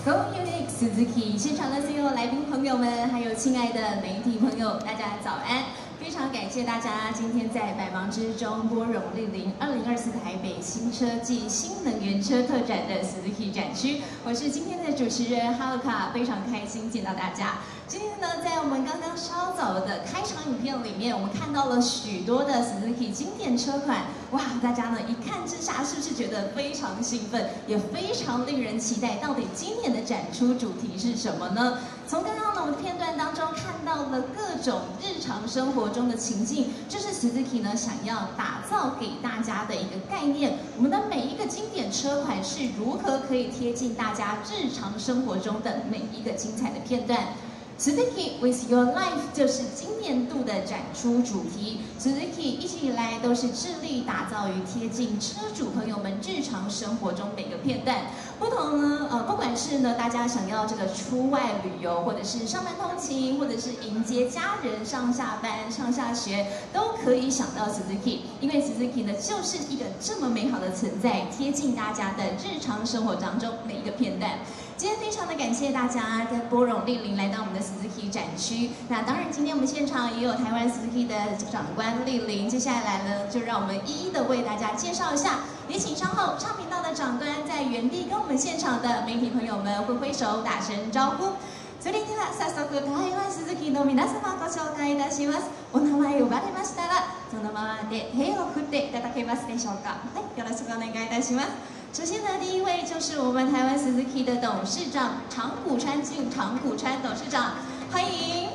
Go Unique Suzuki 现场的所有来宾朋友们，还有亲爱的媒体朋友，大家早安！非常感谢大家今天在百忙之中拨冗莅临2024台北新车暨新能源车特展的 Suzuki 展区。我是今天的主持人哈鲁卡，非常开心见到大家。今天呢，在我们刚刚稍早的开场影片里面，我们看到了许多的 Suzuki 经典车款，哇，大家呢一看之下，是不是觉得非常兴奋，也非常令人期待？到底今年的展出主题是什么呢？从刚刚呢我们的片段当中看到了各种日常生活中的情境，这是 Suzuki 呢想要打造给大家的一个概念。我们的每一个经典车款是如何可以贴近大家日常生活中的每一个精彩的片段。Suzuki with your life 就是今年度的展出主题。Suzuki 一直以来都是致力打造与贴近车主朋友们日常生活中每个片段。不管是呢大家想要这个出外旅游，或者是上班通勤，或者是迎接家人上下班、上下学，都可以想到 Suzuki， 因为 Suzuki 呢就是一个这么美好的存在，贴近大家的日常生活当中每一个片段。今天非常的感谢大家的拨冗莅临来到我们的 Suzuki 展区。那当然，今天我们现场也有台湾 Suzuki 的长官莅临。接下来呢，就让我们一一的为大家介绍一下。也请稍后唱频道的长官在原地跟我们现场的媒体朋友们挥挥手，打声招呼。それでは早速台湾 Suzuki の皆様ご紹介いたします。お名前呼ばれましたら、そのままで手を振っていただけますでしょうか。はい、よろしくお願いいたします。首先呢，第一位就是我们台湾 Suzuki 的董事长长谷川俊，长谷川董事长，欢迎！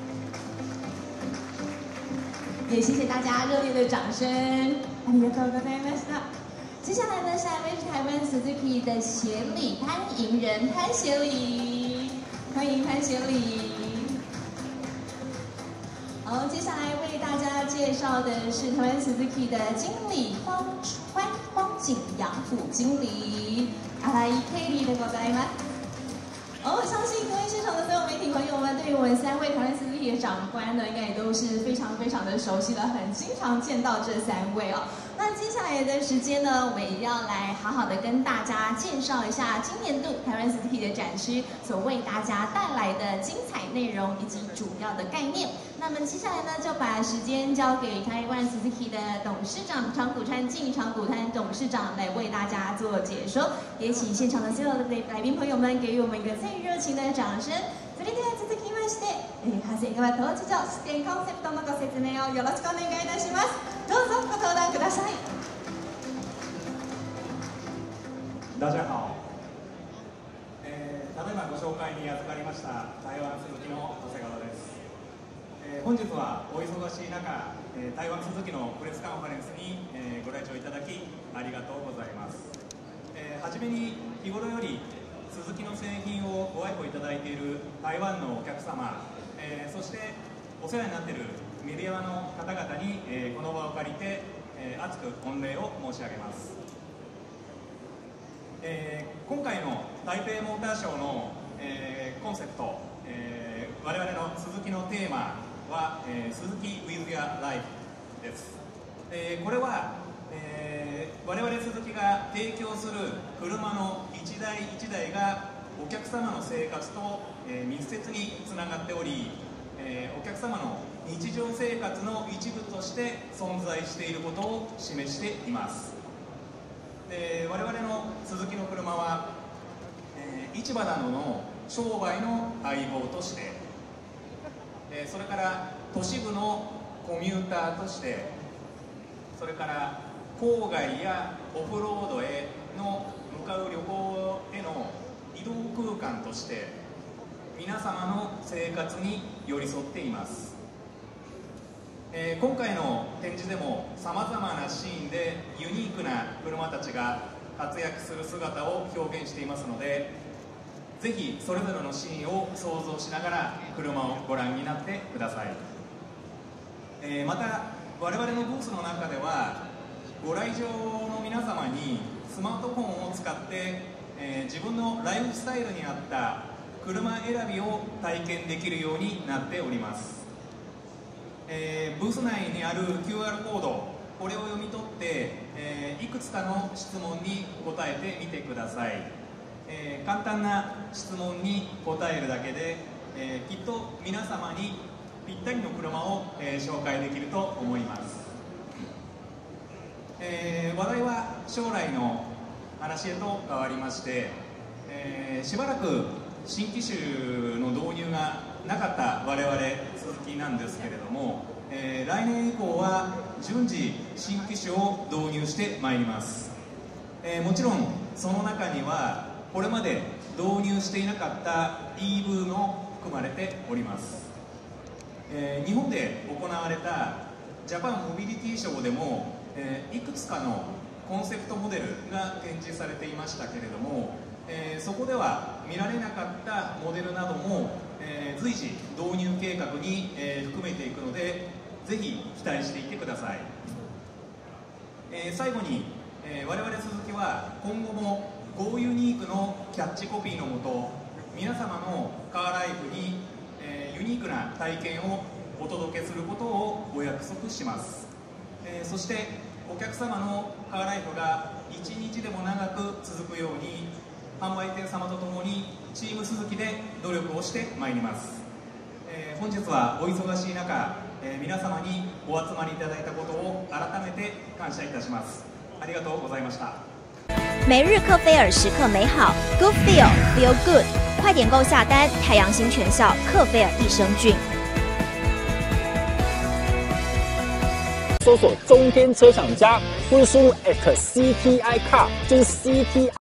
也谢谢大家热烈的掌声。ありがとうございました。接下来呢，下一位是台湾 Suzuki 的协理潘迎仁，潘协理，欢迎潘协理。好，接下来为大家介绍的是台湾 Suzuki 的经理荒井洋辅经理，新井経理でございます。我相信各位现场的所有媒体朋友们，对于我们3位台湾 Suzuki 的长官呢，应该也都是非常的熟悉了，很经常见到这3位哦。那接下来的时间呢，我们也要来好好的跟大家介绍一下今年度台湾 Suzuki 的展区所为大家带来的精彩内容以及主要的概念。那么接下来呢，就把时间交给台湾 Suzuki 的董事长长谷川俊，长谷川董事长来为大家做解说。也请现场的所有的来宾朋友们给予我们一个最热情的掌声。それでは続きまして、長谷川当事長出展コンセプトのご説明をよろしくお願いいたします。どうぞご登壇ください。 大家好。ただいまご紹介に預かりました台湾鈴木の長谷川です。本日はお忙しい中、台湾鈴木のプレスカンファレンスにご来場いただきありがとうございます。はじめに日頃より鈴木の製品をご愛顧いただいている台湾のお客様、そしてお世話になっているメディアの方々に、この場を借りて、厚く御礼を申し上げます。今回の台北モーターショーの、コンセプト、我々の鈴木のテーマは、鈴木 with your life です。これは、我々鈴木が提供する車の一台一台がお客様の生活と、密接につながっており、お客様の日常生活の一部として存在していることを示しています。我々の鈴木の車は、市場などの商売の相棒として、それから都市部のコミューターとして、それから郊外やオフロードへの向かう旅行への移動空間として皆様の生活に寄り添っています。今回の展示でもさまざまなシーンでユニークな車たちが活躍する姿を表現していますので、ぜひそれぞれのシーンを想像しながら車をご覧になってください。また我々のブースの中ではご来場の皆様にスマートフォンを使って、自分のライフスタイルに合った車選びを体験できるようになっております。ブース内にある QR コード、これを読み取って、いくつかの質問に答えてみてください。 簡単な質問に答えるだけで、きっと皆様にぴったりの車を、紹介できると思います。話題は将来の話へと変わりまして、しばらく新機種の導入がなかった我々スズキなんですけれども、来年以降は順次新機種を導入してまいります。もちろんその中にはこれまで導入していなかった EV も含まれております。日本で行われたジャパンモビリティショーでも、いくつかのコンセプトモデルが展示されていましたけれども、そこでは見られなかったモデルなども、随時導入計画に、含めていくので、ぜひ期待していてください。最後に、我々スズキは今後も Go ユニークのキャッチコピーのもと、皆様のカーライフに、ユニークな体験をお届けすることをお約束します。そしてお客様のカーライフが一日でも長く続くように、販売店様とともにチームスズキで努力をしてまいります。本日はお忙しい中、皆様にお集まりいただいたことを改めて感謝いたします。ありがとうございました。 每日克菲尔，时刻美好 ，Good Feel Feel Good， 快点购下单！太阳星全效克菲尔益生菌。 搜索中天车厂家，或者输入 @CTI Car， 就是 CTI。